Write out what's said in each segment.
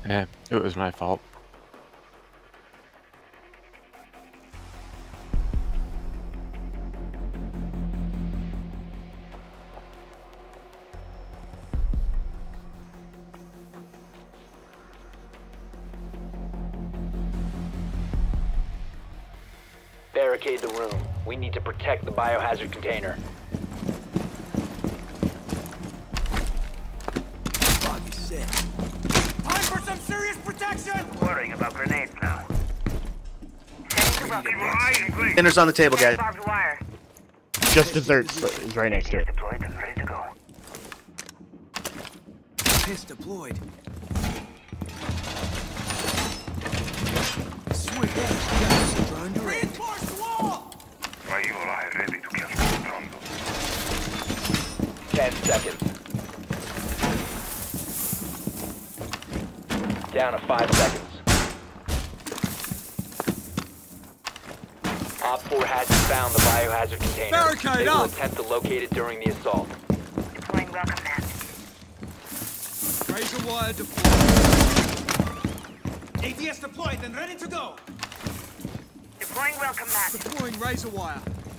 Yeah, it was my fault. Barricade the room. We need to protect the biohazard container. Bobby set. Time for some serious protection! Worrying about grenades now. Dinner's on the table, guys. Barbed wire. Just desserts is right next to it. Deployed and ready to go. Piss deployed. Sweet. Gas drawn direct. Reinforce the wall! Are you alive? Ready to kill Pronto. 10 seconds. Down to 5 seconds. Op 4 hasn't found the biohazard container. Barricade They will up! attempt to locate it during the assault. Deploying welcome mat. Razor wire deployed. ADS deployed and ready to go! Deploying welcome mat. Deploying razor wire.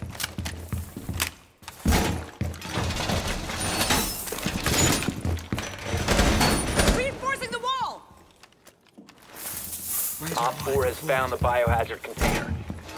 Reinforcing the wall! Op 4 has found the biohazard container.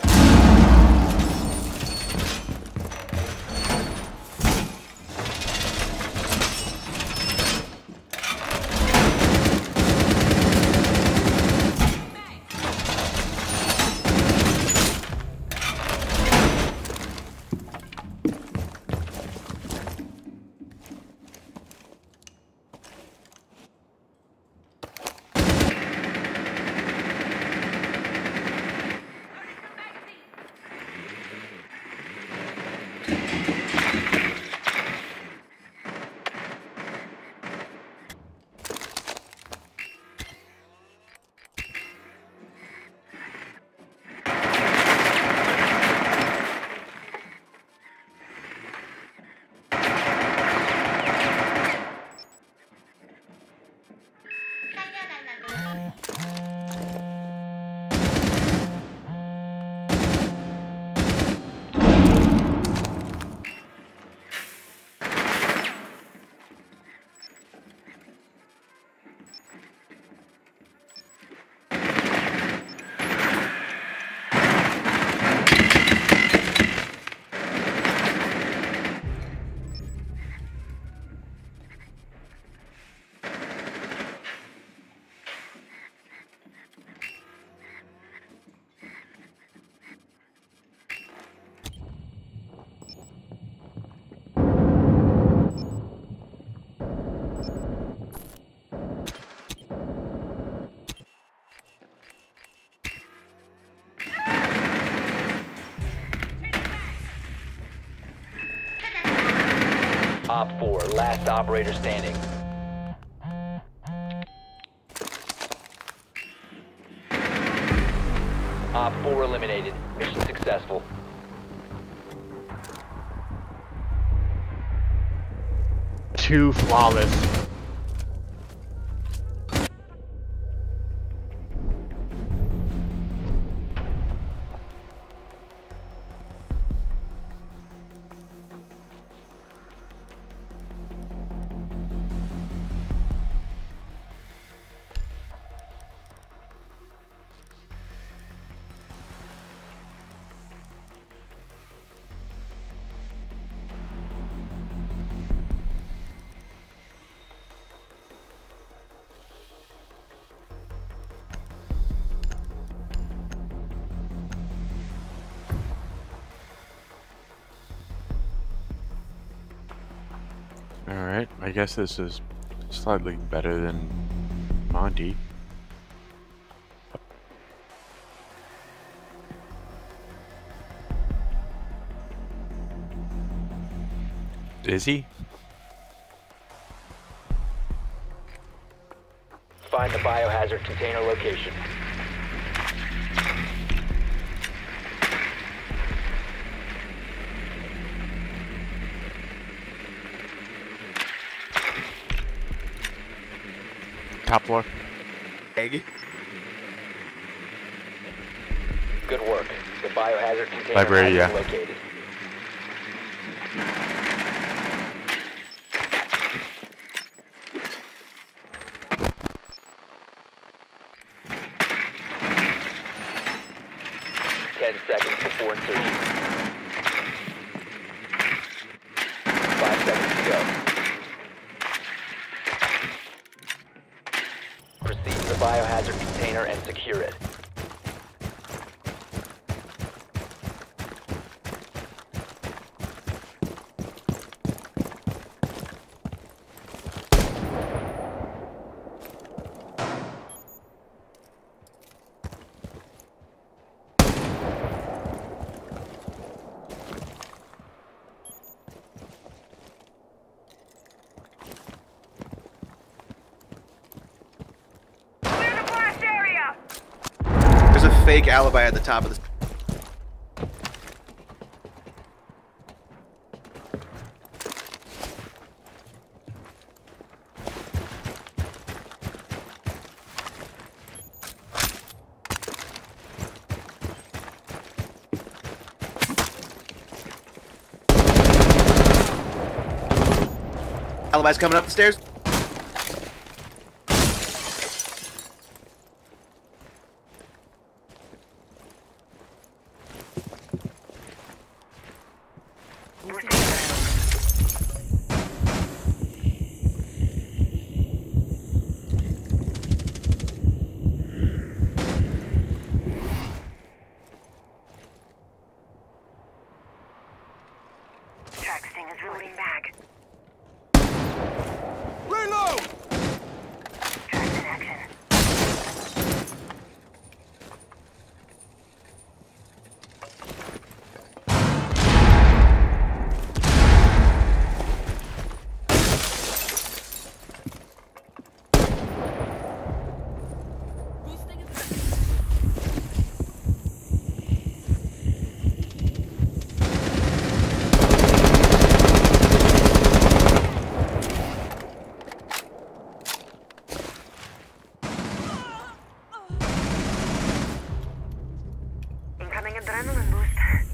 Op 4, last operator standing. Op 4 eliminated. Mission successful. Too flawless. Alright, I guess this is slightly better than Monty. Is he? Find the biohazard container location. Top floor. Egg. Good work. The biohazard container Library, has yeah. been located. Seconds before insertion. 5 seconds to go. Proceed to the biohazard container and secure it. There's a fake alibi at the top of the. Alibi's coming up the stairs. Traxing is reloading back. Reload! Trax in action. Incoming adrenaline boost.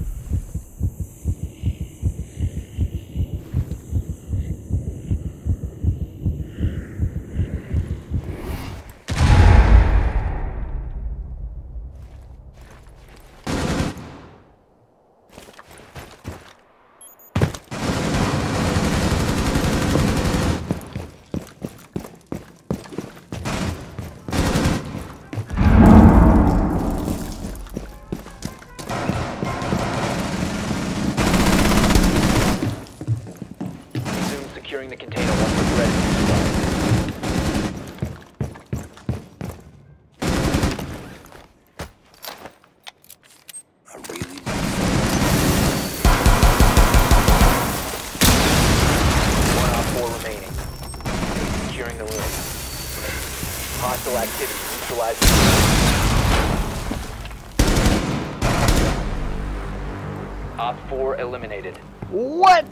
Resume securing the container once it's ready to start. I really One out 4 remaining. Securing the room. Hostile activity. Neutralize the room. Op 4 eliminated. What?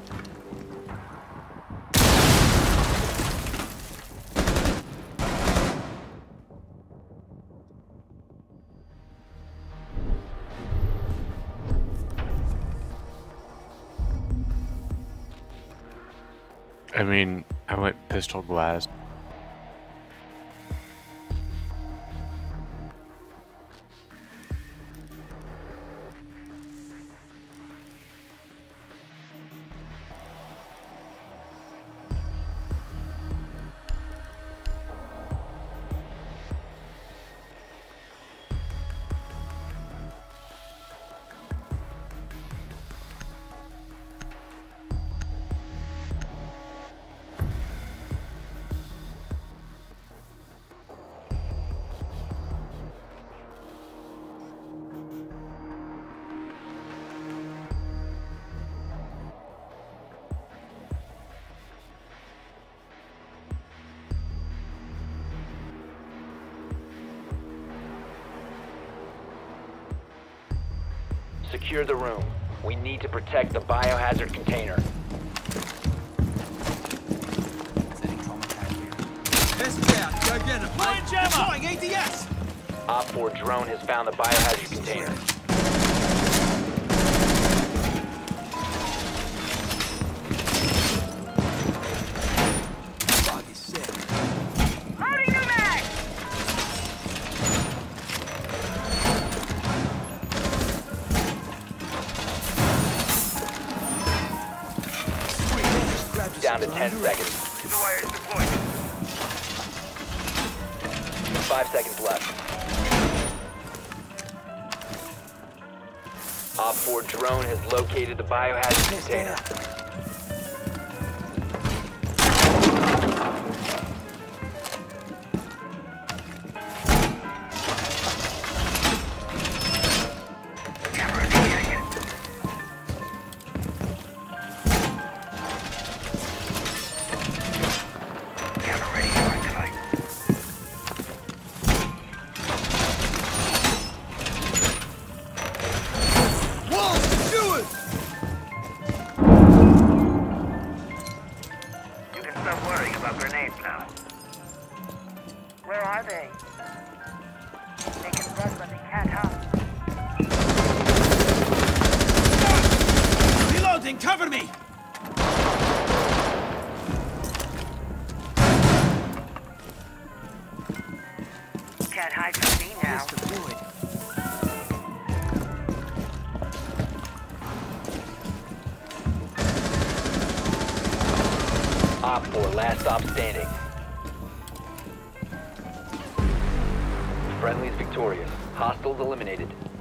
I mean, I went pistol blast. Secure the room. We need to protect the biohazard container. Best bet, go Forget about it. Deploying ADS! Op 4 drone has found the biohazard container. Bug is set. Loading new mag! Grab Down to 10 seconds. The wire is deployed. 5 seconds left. Op 4 drone has located the biohazard container. Camera detected. Camera ready to activate. Walls, do it! You can stop worrying about grenades now. Where are they? They can run, but they can't hop. Reloading, cover me! Can't hide from me now. Pest deployed. Op 4 last stop standing. Friendly's victorious. Hostiles eliminated.